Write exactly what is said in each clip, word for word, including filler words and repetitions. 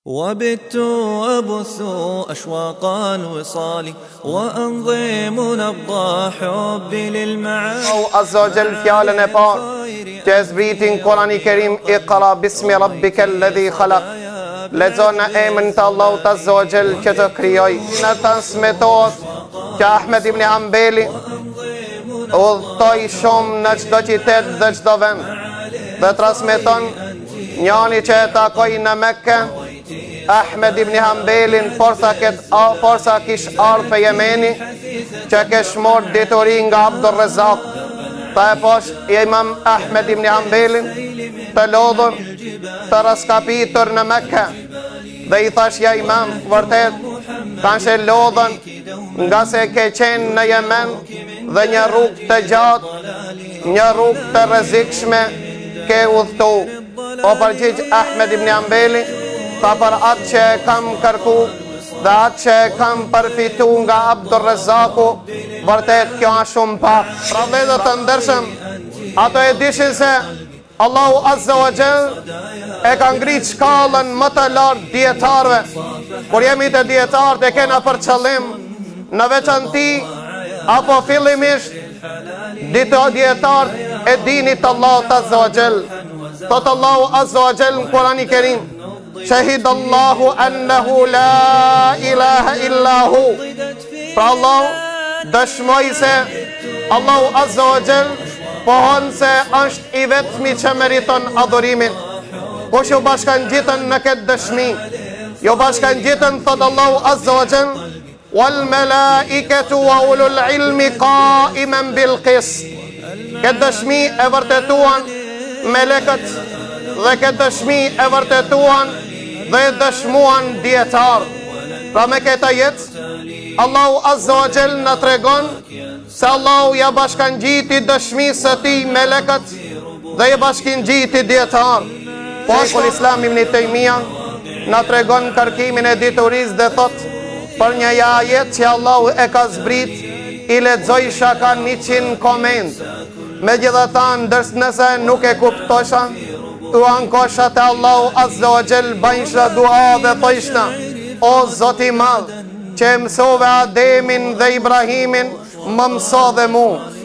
وبت أبث أشواق الوصال وأنظم نبض حبي للمعاني. الله عز وجل fjalën e parë që e zbritin Kurani Kerim, Iqra bismi rabbika alladhi khalaq. Lexo në emrin të Allahut Azza wa Jall që të krijoi. Në transmetohet që Ahmed ibn Hanbeli udhtoi shumë në çdo qytet dhe çdo vend dhe transmeton njani që e takoi në Mekke Ahmed ibn Hanbelin forsa ket forsa kish ardhur pe Jemeni që kesh marr detori nga Abdur Rezzaq. Ta e posh i Imam Ahmed ibn Hanbelin të lodhur të raskapitur në Mekke dhe i thash ja Imam, vërtet kanë she lodhën nga se ke qenë në Jemen dhe një rrugë të gjatë, një rrugë të rrezikshme ke udhëtu. O përgjigj Ahmed ibn Hanbeli, ta për atë që e kam kërku dhe atë që e kam përfitu nga Abdur Rezzaku, vërtet kjo është shumë pak. Pra vëllezër të ndershëm, ato e dishin se Allahu Azza wa Jall e ka ngrit shkallën më të lartë dietarëve. Kur jemi të dietarët e kena për qëllim në veçanti apo fillimisht dito dietarët e dinit Allahut Azza wa Jall. Thot Allahu Azza wa Jall në Kurani Kerim: Shahid Allahu annahu la ilaha illa hu. Pra Allah dëshmoj se Allahu Azza wa Jall pohon se është i vetmi që meriton adhurimin. Kush ju bashkan gjitën në këtë dëshmi? Jo bashkan gjitën, thot Allahu Azza wa Jall, wal malaikatu wa ulul ilmi qaiman bil qist. Këtë dëshmi e vërtetuan melekët dhe këtë dëshmi e vërtetuan dhe dëshmuan dietar. Pra me këta jetë Allahu Azza wa Jall në tregon se Allahu ja bashkan gjiti dëshmisë së tij melekët dhe ja bashkin gjiti dietar. Po Sheikhul Islam Ibn Taymija në tregon kërkimin e diturisë dhe thot për një ajet që Allahu e ka zbrit, i lexoj shaka njëqind koment. Megjithatë ndërsa nëse nuk e kuptosha, u ankosha te Allahu Azza wa Jall bëjshë dua dhe thojshna: o Zoti i madh, që mësove Ademin dhe Ibrahimin, më mëso dhe mu.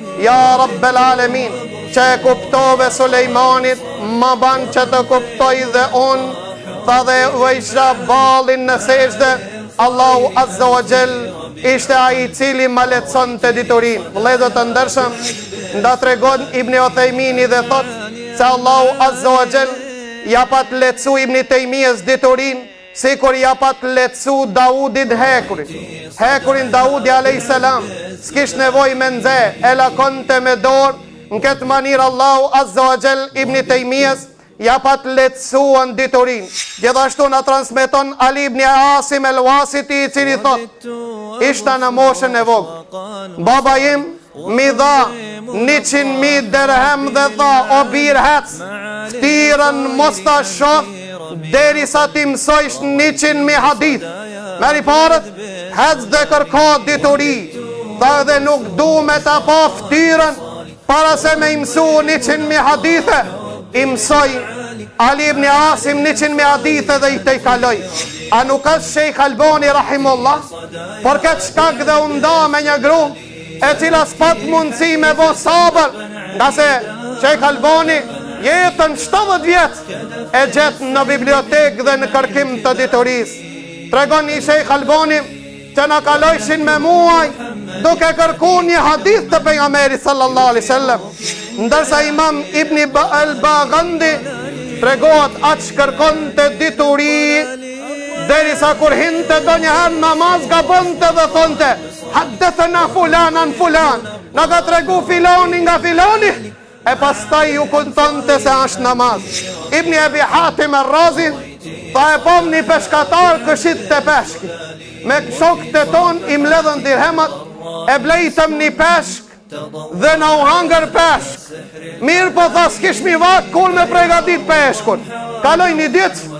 Ja Rabbel Alamin, që e kuptove Sulejmanit, më ban që të kuptoj dhe unë. Tha dhe vëjshra balin në sejdë. Allahu Azza wa Jall ishte ai i cili ma leçon të diturin. Vëllezër të ndershëm, nda tregon Ibn Uthaymini dhe thot se Allahu Azza wa Jall ja pat lecu Ibn Taymijës diturin si kur ja pat lecu Daudit hekurin. Hekurin Daudi alayhis salam s'kish nevoj me nxe, e lakonte me dorë. Në këtë manirë Allahu Azza wa Jall Ibn Taymijës ja pat lecuan diturin. Gjithashtu na transmeton Ali ibn Asim el-Wasiti, i cili thot: ishta në moshën e vogël, baba im mi dha njëqind mijë dirhem dhe tha: o bir hec, ftyrën mos ta shoh deri sa ti mësojsh njëqind mijë hadith. Meri parët, hec dhe kërko dituri. Tha dhe nuk du me ta pa ftyrën para se me imsu njëqind mijë hadithe. Imsoj Ali ibn Asim njëqind mijë hadithe dhe i te i kaloj. A nuk është Sheikh Albani rahimullah, por këtë shkak dhe unda me një gru e cila s'pat mundësi me bo sabër, nga se Sheikh Albani jetën shtatëdhjetë vjet e gjetë në bibliotek dhe në kërkim të dituris. Tregon një Sheikh Albani që në kalojshin me muaj duke kërku një hadith të pejgamberit sallallahu alaihi wasallam, ndërsa Imam Ibn al-Baghandi tregohet atë shkërkon të dituri deri sa kur hinte do njëherë namaz gabonte dhe thonte: haddethena fulanan fulan, na ka tregu filoni nga filoni, e pastaj ju kuntonte se është namaz. Ibn Abi Hatim ar-Razi tha: e pom një peshkatar këshit të peshki, me shokët e ton i mledhen dirhemat, e blejtëm një peshk dhe në u hangër peshk. Mirë po tha s'kish mi vak kur me pregatit peshkun. Kaloj një ditë,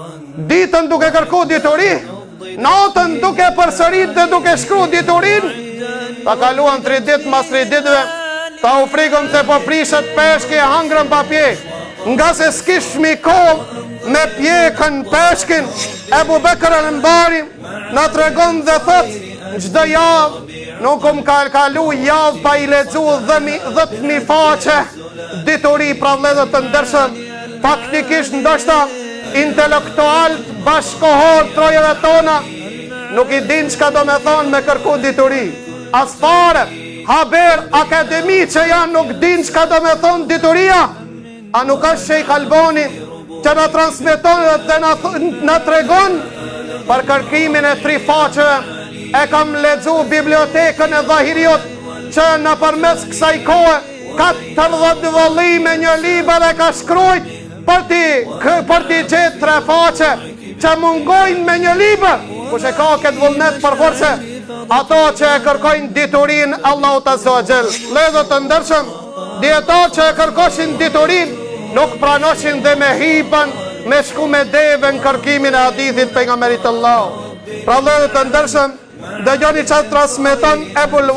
ditën duke kërku dituri, natën duke përsërit dhe duke shkru diturin. Ta kaluan tri ditë mas tri ditëve, ta u frikëm se po prishet peshki e hangrën papje, nga se s'kish mi kohë me pjekën peshkin. Ebu Bekr al-Mbari na tregon dhe thot, çdo javë nuk më ka kalu javë pa i lexu dhjetë mijë faqe dituri. Pra vëllezër të ndershëm, faktikisht ndoshta intelektualt bashkohor trojeve tona nuk i din çka do me thonë me kërku dituri. As fare, haber akademi që janë nuk din çka do me thonë dituria. A nuk është Sheikh Albani që na transmeton dhe na, na tregon për kërkimin e tri faqeve? E kam lexu bibliotekën e Dhahiriut që në përmes kësaj kohe katërdhjetë vëllime një libër e ka shkrujt për ti, për ti gjetë tre faqe që mungojnë me një libër. Kush e ka këtë vullnet për forse? Ato që e kërkojnë diturin Allahu Azza wa Jall. Vëllezër të ndershëm, dietar që e kërkoshin diturin nuk pranoshin dhe me hipën me shku me deve në kërkimin e hadithit pejgamberit Allah. Pra vëllezër të ndershëm, dëgjoni çfarë transmeton Ebul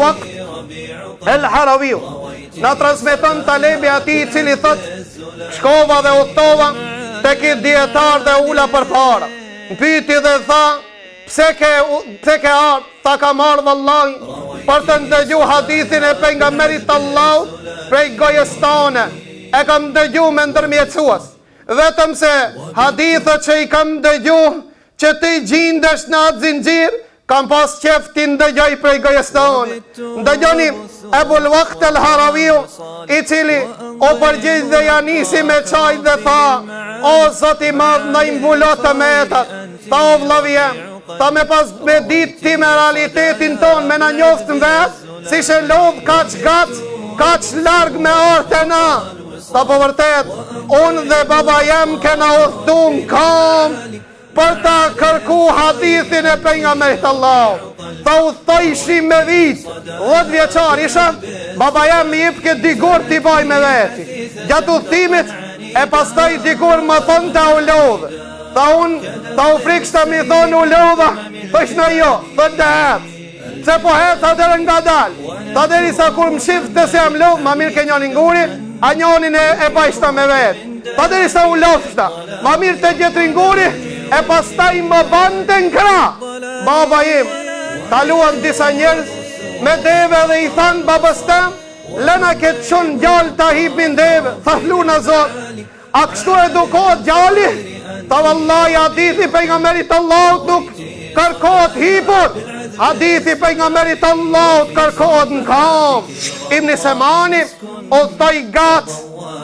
Waqt el-Harawi. Na transmeton talebi atij i cili thot, shkova dhe udhtova tek i dietar dhe ula përpara. Pyeti dhe tha, pse ke pse ke ardhur? Tha, kam ardhur vallahi për të ndëgju hadithin e pejgamberit Allahut prej gojës tone. E kam dëgju me ndërmjetësues. Vetëm se hadithet që i kam dëgju që ti gjindesh në atë zinxhir, kam pas qeftin ndëgjoj prej gojës tone. Ndëgjoni Ebul Waqt el-Harawi, i cili o përgjigj dhe ja nisi me çaj dhe tha, o Zot i madh, na i mbulo të metat. Tha, o vllavi jem, ta me pas me dit ti me realitetin ton, me na njoft në vetë, si shë lodh kaq gat, kaq larg me orte na. Ta po vërtet, unë dhe baba jem kena udhtu në kam për ta kërku hadithin e pejgamberit Allah. Ta udhtojshim me vit, dhjetë vjeçar isha, baba jem i jep këtë digur t'i baj me veti. Gjatë udhtimit, e pastaj digur më thonë ta u lodhë. Ta unë, ta u frikshta mi thonë u lodha, thësh në jo, thët të hetë. Se po hetë, ta dherë nga dalë. Ta deri sa kur më shiftë të se jam lodhë, ma mirë ke njënin nguri, a njënin e, e bajshta me vetë. Ta deri sa u lodhështa, ma mirë të gjetrin nguri, e pastaj më banë të nkra. Baba im, kaluan disa njerëz me deve dhe i thanë babës tem, lëna këtë qënë gjallë ta hipin deve. Tha, luna Zot, a kështu edukohet gjalli? Ta vallahi hadithi pejgamberit Allahut nuk kërkohet hipur. Hadithi pejgamberit Allahut kërkohet në kam. Ibn Semani udhtoi Gac,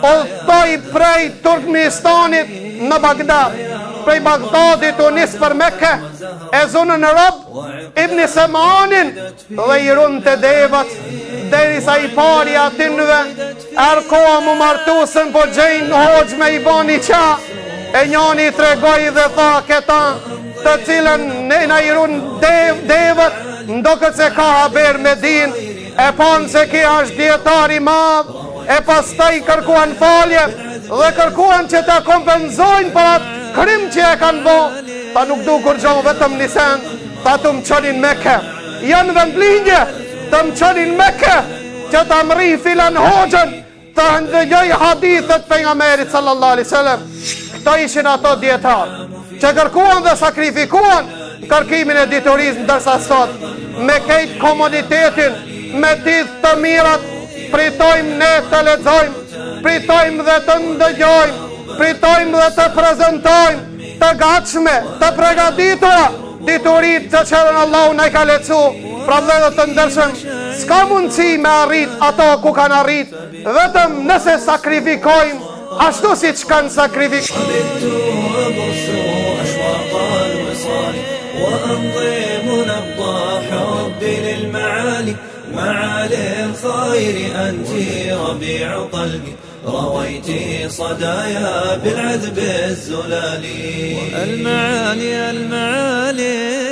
udhtoi prej Turkmenistanit në Bagdad. Prej Bagdadit u nis për Mekke, e zonën në rob Ibn Semanin dhe i runë të devat, deri sa i pari atinve, erkoa mu martusën po gjejnë hoxh me i bani qa, e njani i tregoj dhe tha këta të cilën ne na i runë dev, devat, ndokët se ka haber me din, e panë se ki është djetari madh, e pas ta i kërkuan falje, dhe kërkuan që ta kompenzojnë për atë krim që e kanë bo. Ta nuk du kur gjohë vetëm një sen, ta të më qënin Mekë. Janë vendlingje, të më qënin Mekë, që ta më ri filan hoxën, të ndëgjoj hadithet për nga merit sallallahu alaihi sallam. Këto ishin ato djetarë, që kërkuan dhe sakrifikuan kërkimin e diturisë, ndërsa sot, me kejtë komunitetin, me tithë të mirat, pritojmë ne të lexojmë, pritojmë dhe të ndëgjojmë, pritojmë dhe të prezentojmë, të gatshme, të pregaditura, diturit që qërën Allahu në i ka lecu. Pra vëllezër të ndershëm, s'ka mundësi me arrit ato ku kanë arrit, vetëm nëse sakrifikojmë, ashtu si që kanë sakrifikojmë. معالي الخير أنت ربيع قلبي رويتي صدايا بالعذب الزلالي المعالي المعالي